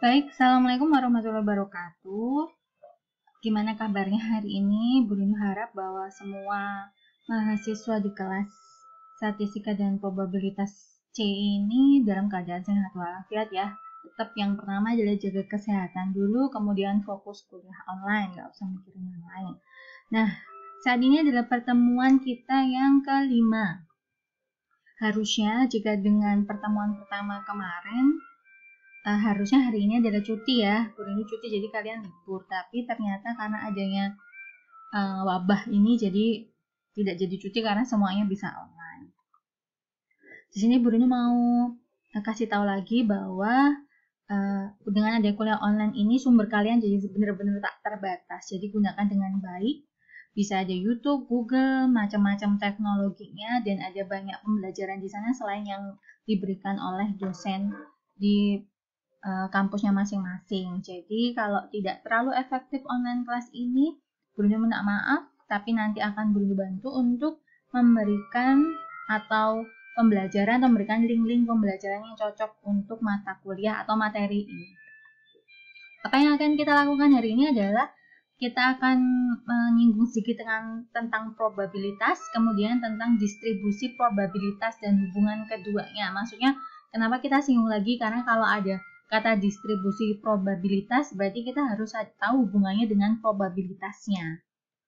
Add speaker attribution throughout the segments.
Speaker 1: Baik, Assalamualaikum warahmatullahi wabarakatuh. Gimana kabarnya hari ini? Bu Rini harap bahwa semua mahasiswa di kelas statistika dan probabilitas C ini dalam keadaan sehat walafiat ya. Tetap yang pertama adalah jaga kesehatan dulu, kemudian fokus kuliah online, nggak usah mikirin yang lain. Nah, saat ini adalah pertemuan kita yang kelima. Harusnya jika dengan pertemuan pertama kemarin, harusnya hari ini adalah cuti ya, Bu Rini cuti jadi kalian libur. Tapi ternyata karena adanya wabah ini jadi tidak jadi cuti karena semuanya bisa online. Di sini Bu Rini mau kasih tahu lagi bahwa dengan adanya kuliah online ini sumber kalian jadi benar-benar tak terbatas. Jadi gunakan dengan baik. Bisa ada YouTube, Google, macam-macam teknologinya, dan ada banyak pembelajaran di sana selain yang diberikan oleh dosen di kampusnya masing-masing. Jadi kalau tidak terlalu efektif online kelas ini, Bu Rini minta maaf, tapi nanti akan Bu Rini bantu untuk memberikan atau pembelajaran atau memberikan link-link pembelajaran yang cocok untuk mata kuliah atau materi ini. Apa yang akan kita lakukan hari ini adalah kita akan menyinggung sedikit tentang probabilitas, kemudian tentang distribusi probabilitas dan hubungan keduanya. Maksudnya kenapa kita singgung lagi? Karena kalau ada kata distribusi probabilitas, berarti kita harus tahu hubungannya dengan probabilitasnya.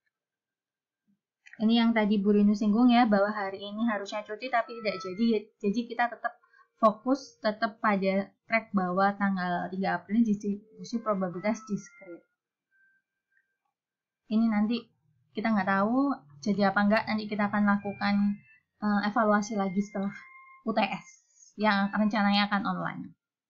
Speaker 1: Ini yang tadi Bu Rini singgung ya, bahwa hari ini harusnya cuti tapi tidak jadi. Jadi kita tetap fokus, tetap pada track bahwa tanggal 3 April distribusi probabilitas diskrit. Ini nanti kita nggak tahu jadi apa enggak, nanti kita akan lakukan evaluasi lagi setelah UTS yang rencananya akan online.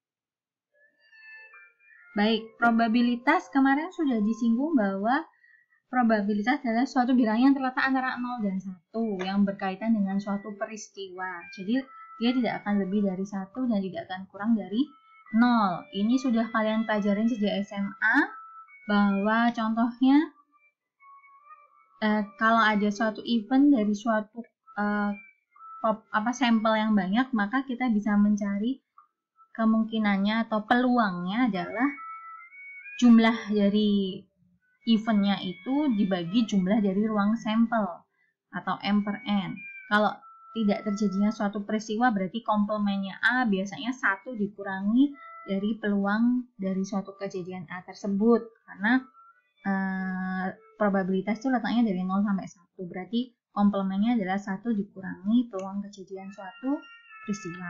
Speaker 1: Baik, probabilitas kemarin sudah disinggung bahwa probabilitas adalah suatu bilangan yang terletak antara 0 dan 1 yang berkaitan dengan suatu peristiwa. Jadi dia tidak akan lebih dari 1 dan tidak akan kurang dari 0. Ini sudah kalian pelajarin sejak SMA bahwa contohnya kalau ada suatu event dari suatu sampel yang banyak, maka kita bisa mencari kemungkinannya atau peluangnya adalah jumlah dari eventnya itu dibagi jumlah dari ruang sampel atau M per N. Kalau tidak terjadinya suatu peristiwa berarti komplemennya A biasanya 1 dikurangi dari peluang dari suatu kejadian A tersebut, karena probabilitas itu letaknya dari 0 sampai 1. Berarti komplemennya adalah 1 dikurangi peluang kejadian suatu peristiwa.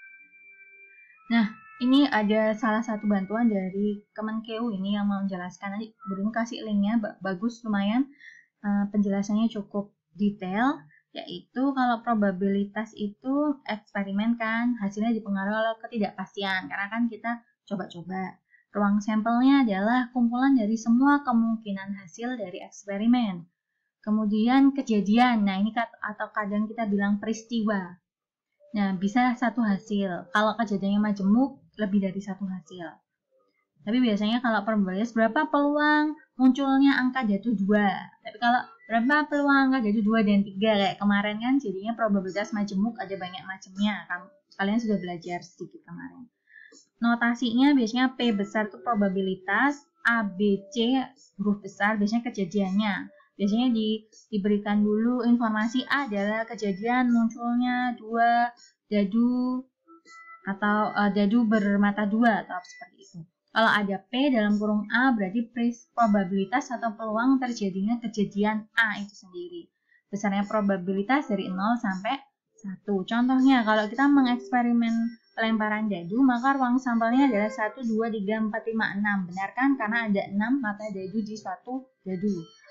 Speaker 1: Nah, ini ada salah satu bantuan dari Kemenkeu ini yang menjelaskan. Nanti Bu Rini kasih linknya, bagus lumayan. Penjelasannya cukup detail, yaitu kalau probabilitas itu eksperimen kan, hasilnya dipengaruhi oleh ketidakpastian. Karena kan kita coba-coba. Ruang sampelnya adalah kumpulan dari semua kemungkinan hasil dari eksperimen. Kemudian kejadian, nah ini atau kadang kita bilang peristiwa. Nah, bisa satu hasil. Kalau kejadiannya majemuk, lebih dari satu hasil. Tapi biasanya kalau probabilitas, berapa peluang munculnya angka jatuh 2. Tapi kalau berapa peluang angka jatuh 2 dan 3, kayak kemarin kan, jadinya probabilitas majemuk ada banyak macamnya. Kalian sudah belajar sedikit kemarin. Notasinya biasanya P besar itu probabilitas, A, B, C huruf besar biasanya kejadiannya. Biasanya diberikan dulu informasi A adalah kejadian munculnya 2 dadu atau dadu bermata 2 atau seperti itu. Kalau ada P dalam kurung A berarti probabilitas atau peluang terjadinya kejadian A itu sendiri. Besarnya probabilitas dari 0 sampai 1. Contohnya kalau kita mengeksperimen pelemparan dadu, maka ruang sampelnya adalah 1, 2, 3, 4, 5, 6. Benar kan? Karena ada 6 mata dadu di suatu dadu.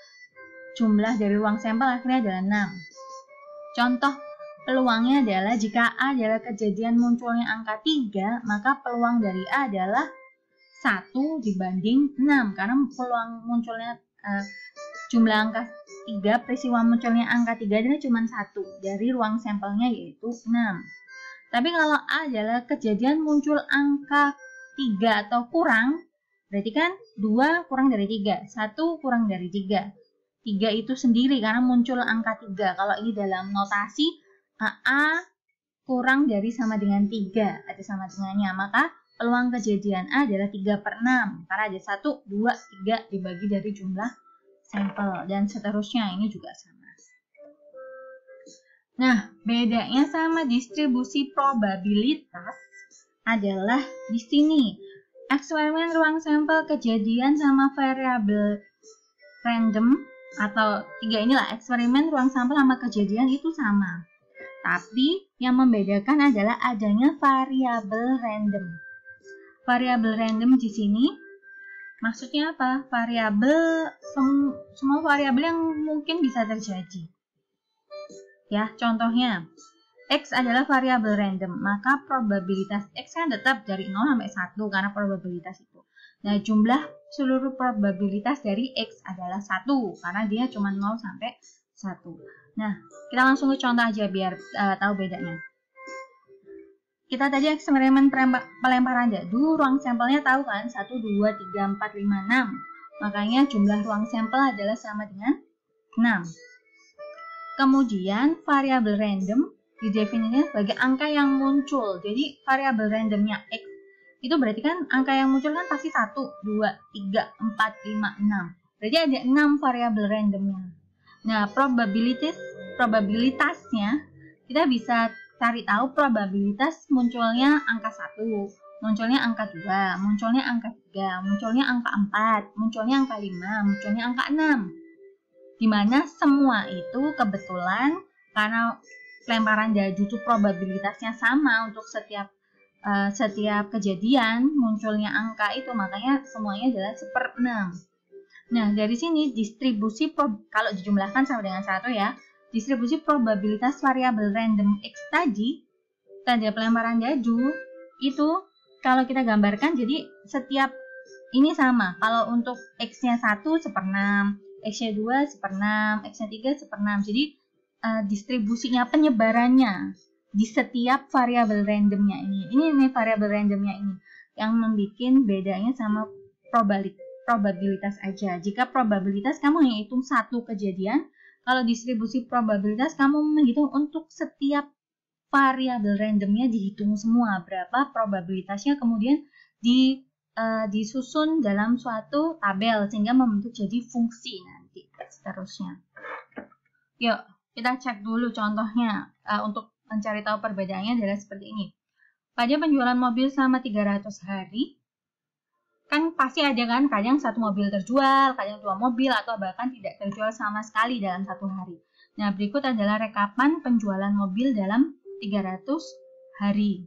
Speaker 1: Jumlah dari ruang sampel akhirnya adalah 6. Contoh peluangnya adalah jika A adalah kejadian munculnya angka 3, maka peluang dari A adalah 1 dibanding 6. Karena peluang munculnya jumlah angka 3, peristiwa munculnya angka 3 adalah cuma 1 dari ruang sampelnya yaitu 6. Tapi kalau A adalah kejadian muncul angka 3 atau kurang, berarti kan 2 kurang dari 3, 1 kurang dari 3. 3 itu sendiri karena muncul angka 3. Kalau ini dalam notasi, A kurang dari sama dengan 3, ada sama dengannya. Maka peluang kejadian A adalah 3/6 karena ada 1, 2, 3 dibagi dari jumlah sampel dan seterusnya, ini juga sama. Nah, bedanya sama distribusi probabilitas adalah di sini. Eksperimen ruang sampel kejadian sama variabel random atau 3 inilah, eksperimen ruang sampel sama kejadian itu sama. Tapi yang membedakan adalah adanya variabel random. Variabel random di sini maksudnya apa? Variabel, semua variabel yang mungkin bisa terjadi. Ya, contohnya X adalah variabel random, maka probabilitas X kan tetap dari 0 sampai 1 karena probabilitas itu. Nah, jumlah seluruh probabilitas dari X adalah 1 karena dia cuma 0 sampai 1. Nah, kita langsung ke contoh aja biar tahu bedanya. Kita tadi eksperimen pelemparan dadu, ruang sampelnya tahu kan? 1, 2, 3, 4, 5, 6. Makanya jumlah ruang sampel adalah sama dengan 6. Kemudian variabel random didefinisikan sebagai angka yang muncul. Jadi variabel randomnya X itu berarti kan angka yang muncul kan pasti 1, 2, 3, 4, 5, 6. Berarti ada 6 variabel randomnya. Nah, probabilitasnya kita bisa cari tahu probabilitas munculnya angka 1, munculnya angka 2, munculnya angka 3, munculnya angka 4, munculnya angka 5, munculnya angka 6. Dimana semua itu kebetulan karena pelemparan dadu itu probabilitasnya sama untuk setiap kejadian munculnya angka itu, makanya semuanya adalah 1/6. Nah, dari sini distribusi kalau dijumlahkan sama dengan 1 ya, distribusi probabilitas variabel random X tadi tanda pelemparan dadu itu kalau kita gambarkan jadi setiap ini sama. Kalau untuk X-nya 1 1/6, X-nya 2 1/6, X-nya 3 1/6. Jadi distribusinya, penyebarannya di setiap variabel randomnya ini variabel randomnya ini yang membuat bedanya sama probabilitas aja. Jika probabilitas kamu hanya hitung satu kejadian, kalau distribusi probabilitas kamu menghitung untuk setiap variabel randomnya dihitung semua berapa probabilitasnya, kemudian disusun dalam suatu tabel sehingga membentuk jadi fungsi nanti seterusnya. Yuk kita cek dulu contohnya untuk mencari tahu perbedaannya adalah seperti ini. Pada penjualan mobil selama 300 hari, kan pasti ada kan kadang satu mobil terjual, kadang 2 mobil, atau bahkan tidak terjual sama sekali dalam 1 hari. Nah, berikut adalah rekapan penjualan mobil dalam 300 hari.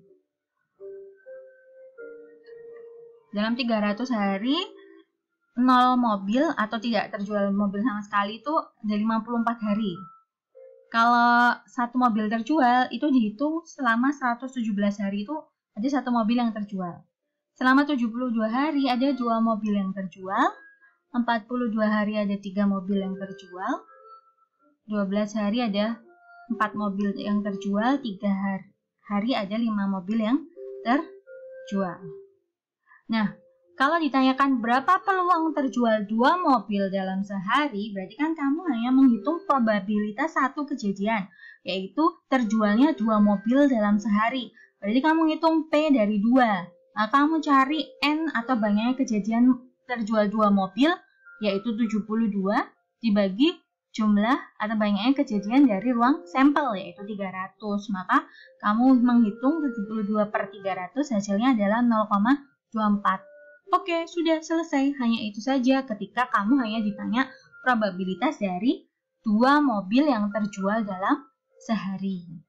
Speaker 1: Dalam 300 hari, 0 mobil atau tidak terjual mobil sama sekali itu ada 54 hari. Kalau satu mobil terjual itu dihitung selama 117 hari itu ada 1 mobil yang terjual. Selama 72 hari ada 2 mobil yang terjual, 42 hari ada 3 mobil yang terjual, 12 hari ada 4 mobil yang terjual, 3 hari ada 5 mobil yang terjual. Nah, kalau ditanyakan berapa peluang terjual 2 mobil dalam sehari, berarti kan kamu hanya menghitung probabilitas satu kejadian, yaitu terjualnya 2 mobil dalam sehari. Berarti kamu hitung P dari 2. Nah, kamu cari N atau banyaknya kejadian terjual 2 mobil, yaitu 72, dibagi jumlah atau banyaknya kejadian dari ruang sampel, yaitu 300. Maka kamu menghitung 72/300, hasilnya adalah 0,24. Oke, sudah selesai. Hanya itu saja ketika kamu hanya ditanya probabilitas dari 2 mobil yang terjual dalam sehari.